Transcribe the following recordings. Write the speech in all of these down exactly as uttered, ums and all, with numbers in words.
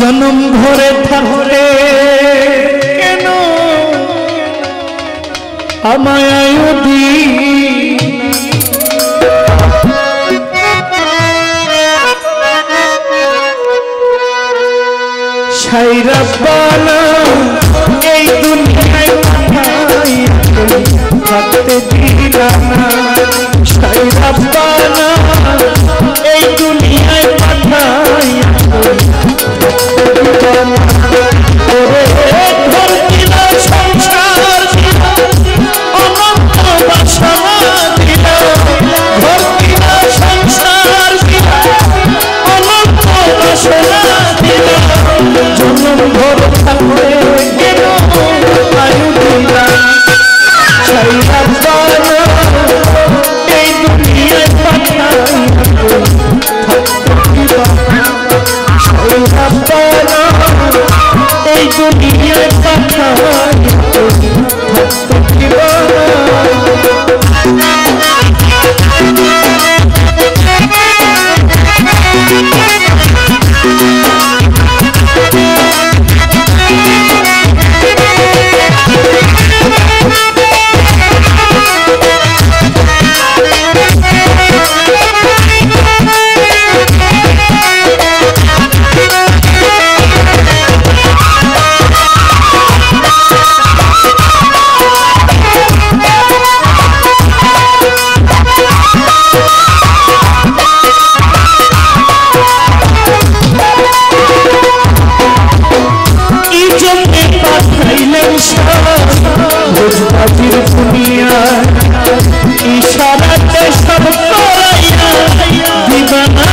जन्म भरे थाकते केन आमाय दिना ছাইরা বানা এই দুনিয়ায় থাকতে দিলা না ছাইরা বানা এই দুনিয়ায় পাঠাইয়া ওরে ঘর দিলা সংসার দিলা অনন্ত বাসনা দিলা ঘর দিলা সংসার দিলা অনন্ত বাসনা দিলা জন্ম ভর থাকতে কেন আয়ু দিলা ছাইরা বানা এই দুনিয়ায় পাঠাইয়া ছাইরা বানা এই দুনিয়ায় পাঠাইয়া থাকতে দিবা भोजबाजीर दुनिया इशाराते सब कराइया दीवाना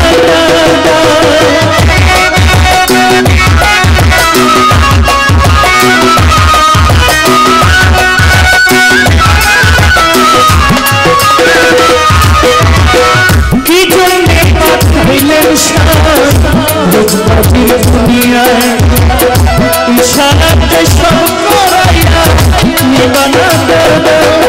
की जन्मे पाठाइलेन भोजबाजीर दुनिया इशाराते सब कराइया दीवाना